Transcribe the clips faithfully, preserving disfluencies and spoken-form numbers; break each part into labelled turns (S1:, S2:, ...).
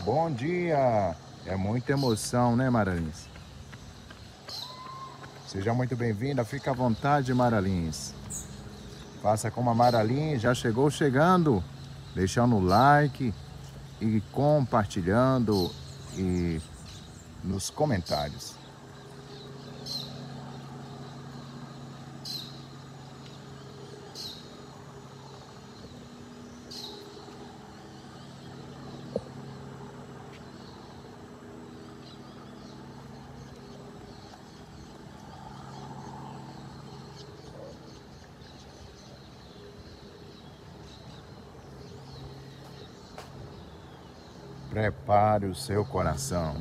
S1: Bom dia! É muita emoção, né, Maralins? Seja muito bem-vinda, fica à vontade, Maralins. Faça como a Maralins, já chegou chegando, deixando o like e compartilhando e nos comentários. Prepare o seu coração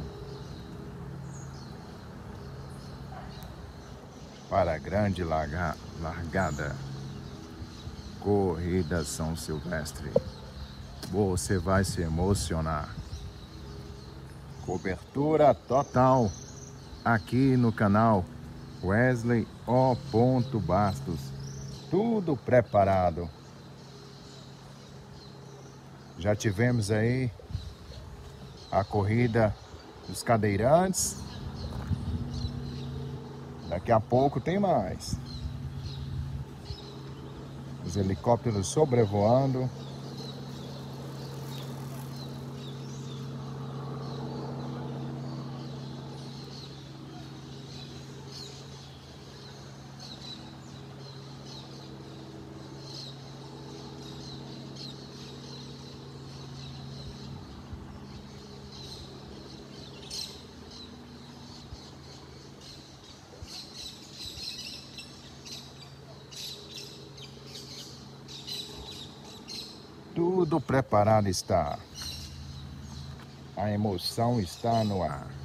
S1: para a grande larga, largada. Corrida São Silvestre. Você vai se emocionar. Cobertura total aqui no canal Wesley O. Bastos. Tudo preparado. Já tivemos aí a corrida dos cadeirantes. Daqui a pouco tem mais. Os helicópteros sobrevoando. Tudo preparado está. A emoção está no ar.